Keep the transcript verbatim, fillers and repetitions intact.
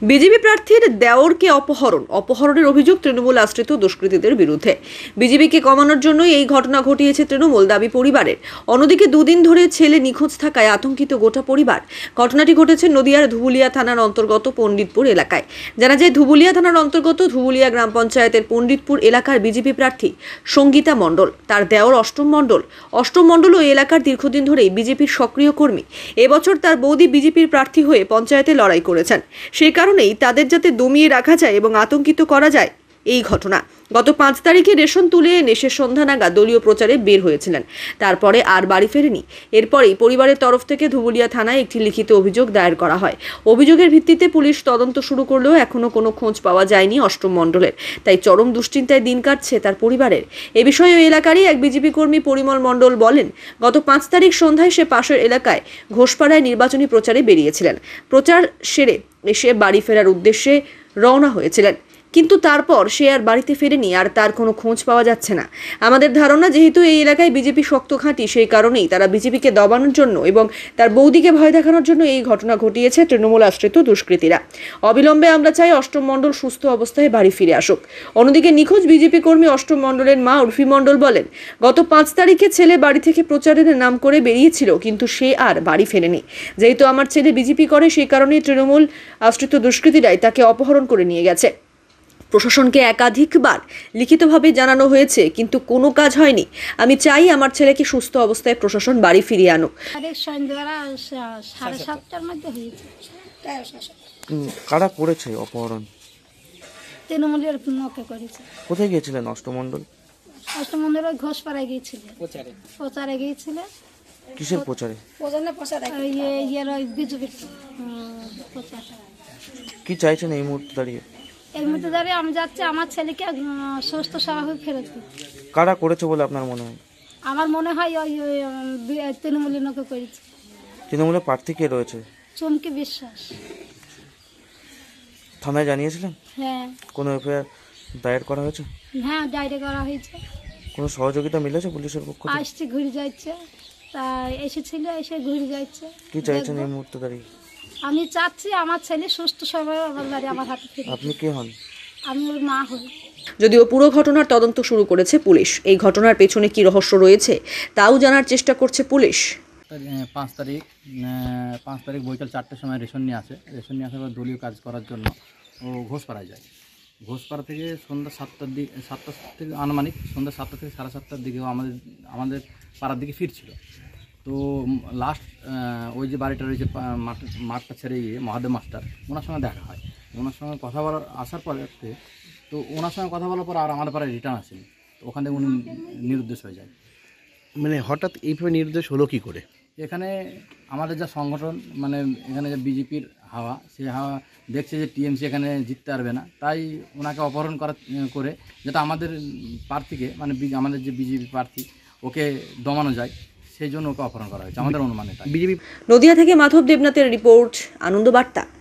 BJP প্রার্থীর দেওরকে অপহরণ অপহরণের অভিযোগ তৃণমূল আশ্রিত দুষ্কৃতীদের বিরুদ্ধে। বিজেপিকে কমানোর জন্য এই ঘটনা ঘটিয়েছে তৃণমূল দাবি পরিবারের। অন্যদিকে দুদিন ধরে ছেলে নিখোঁজ থাকায় আতঙ্কিত গোটা পরিবার। ঘটনাটি ঘটেছে নদিয়ার ধুবুলিয়া থানার অন্তর্গত পণ্ডিতপুর এলাকায়। জানা যায়, ধুবুলিয়া থানার অন্তর্গত ধুবুলিয়া গ্রাম পঞ্চায়েতের পণ্ডিতপুর এলাকার বিজেপি প্রার্থী সঙ্গীতা মণ্ডল, তার দেওর অষ্টম মণ্ডল অষ্টম মণ্ডল ওই এলাকার দীর্ঘদিন ধরেই বিজেপির সক্রিয় কর্মী। এবছর তার বৌদি বিজেপির প্রার্থী হয়ে পঞ্চায়েতে লড়াই করেছেন। সেই কারণেই তাদের যাতে দমিয়ে রাখা যায় এবং আতঙ্কিত করা যায় এই ঘটনা। গত পাঁচ তারিখে রেশন তুলে এনে সে সন্ধ্যা নাগাদ দলীয় প্রচারে বের হয়েছিলেন। তারপরে আর বাড়ি ফেরেনি। এরপরেই পরিবারের তরফ থেকে ধুবুলিয়া থানায় একটি লিখিত অভিযোগ দায়ের করা হয়। অভিযোগের ভিত্তিতে পুলিশ তদন্ত শুরু করলেও এখনো কোনো খোঁজ পাওয়া যায়নি অষ্টম মণ্ডলের। তাই চরম দুশ্চিন্তায় দিন কাটছে তার পরিবারের। এ বিষয়ে ওই এলাকারই এক বিজেপি কর্মী পরিমল মণ্ডল বলেন, গত পাঁচ তারিখ সন্ধ্যায় সে পাশের এলাকায় ঘোষপাড়ায় নির্বাচনী প্রচারে বেরিয়েছিলেন। প্রচার সেরে এসে বাড়ি ফেরার উদ্দেশ্যে রওনা হয়েছিলেন, কিন্তু তারপর সে আর বাড়িতে ফেরেনি। আর তার কোনো খোঁজ পাওয়া যাচ্ছে না। আমাদের ধারণা, যেহেতু এই এলাকায় বিজেপি শক্ত ঘাঁটি, সেই কারণেই তারা বিজেপিকে দবানোর জন্য এবং তার বৌদিকে ভয় দেখানোর জন্য এই ঘটনা ঘটিয়েছে তৃণমূল আশ্রিত দুষ্কৃতীরা। অবিলম্বে আমরা চাই অষ্টম মণ্ডল সুস্থ অবস্থায় বাড়ি ফিরে আসুক। অন্যদিকে নিখোঁজ বিজেপি কর্মী অষ্টম মণ্ডলের মা উর্ফি মণ্ডল বলেন, গত পাঁচ তারিখে ছেলে বাড়ি থেকে প্রচারের নাম করে বেরিয়েছিল, কিন্তু সে আর বাড়ি ফেরেনি। যেহেতু আমার ছেলে বিজেপি করে, সেই কারণেই তৃণমূল আশ্রিত দুষ্কৃতীরাই তাকে অপহরণ করে নিয়ে গেছে। প্রশাসনকে একাধিকবার লিখিতভাবে জানানো হয়েছে, কিন্তু কোনো কাজ হয়নি। আমি চাই আমার ছেলেকে সুস্থ অবস্থায় প্রশাসন বাড়ি ফিরিয়ে আনুক। কারা করেছে অপহরণ? তৃণমূলের লোকে করেছে। কোথায় গিয়েছিলেন অষ্টমণ্ডল? অষ্টমণ্ডল ওই ঘোষপাড়ায় গিয়েছিল, প্রচারে গিয়েছিল। কিসের প্রচারে? কি চাইছেন এই মুহূর্তে দাঁড়িয়ে? এই মুহূর্তে দাঁড়িয়ে আমি যাচ্ছি আমার ছেলেকে সুস্থ স্বাভাবিক ফেরত দিতে। কারা করেছে বলে আপনার মনে হয়? আমার মনে হয় ওই তৃণমূলের লোকে করেছে। তৃণমূলের প্রার্থী কে রয়েছে? চমকি বিশ্বাস। থানায় জানিয়েছিলেন? হ্যাঁ। কোনো এফআইআর দায়ের করা হয়েছে? হ্যাঁ, ডায়েরি করা হয়েছে। কোনো সহযোগিতা মিলেছে পুলিশের পক্ষ থেকে? আসছে, ঘুরে যাচ্ছে, তা এসেছিল, এসে ঘুরে যাচ্ছে। কি চাইছেন এই মুহূর্তে দাঁড়িয়ে? আমি চাচ্ছি আমার ছেলে সুস্থ স্বাভাবিক আমার হাতে ফিরে। আপনি কে হন? আমি ওর মা হই। যদিও পুরো ঘটনার তদন্ত শুরু করেছে পুলিশ। এই ঘটনার পেছনে কি রহস্য রয়েছে তাও জানার চেষ্টা করছে পুলিশ। পাঁচ তারিখ পাঁচ তারিখ বৈকাল চারটের সময় রেশন নিয়ে আসে। রেশন নিয়ে আসার পর দলীয় কাজ করার জন্য ও ঘোষপাড়ায় যায়। ঘোষপাড়া থেকে সন্ধ্যা সাতটার দিকে সাতটা থেকে আনুমানিক সন্ধ্যা সাতটা থেকে সাড়ে সাতটার দিকেও আমাদের আমাদের পাড়ার দিকে ফিরছিল। তো লাস্ট ওই যে বাড়িটা রয়েছে মাঠ মাঠটা ছেড়ে গিয়ে মহাদেব মাস্টার, ওনার সঙ্গে দেখা হয়। ওনার সঙ্গে কথা বলার আসার পরে তো ওনার সঙ্গে কথা বলার পর আর আমাদের পাড়ায় রিটার্ন আসেনি। তো ওখান থেকে উনি নিরুদ্দেশ হয়ে যায়। মানে হঠাৎ এইভাবে নির্দেশ হলো কি করে? এখানে আমাদের যা সংগঠন, মানে এখানে যে বিজেপির হাওয়া, সেই হাওয়া দেখছে যে টিএমসি এখানে জিততে পারবে না, তাই ওনাকে অপহরণ করা করে যেটা আমাদের প্রার্থীকে, মানে আমাদের যে বিজেপি প্রার্থী, ওকে দমানো যায়, সেই জন্য ওকে অপহরণ করা হয়েছে আমাদের অনুমানে। বিজেপি। নদিয়া থেকে মাধব দেবনাথের রিপোর্ট, আনন্দ বার্তা।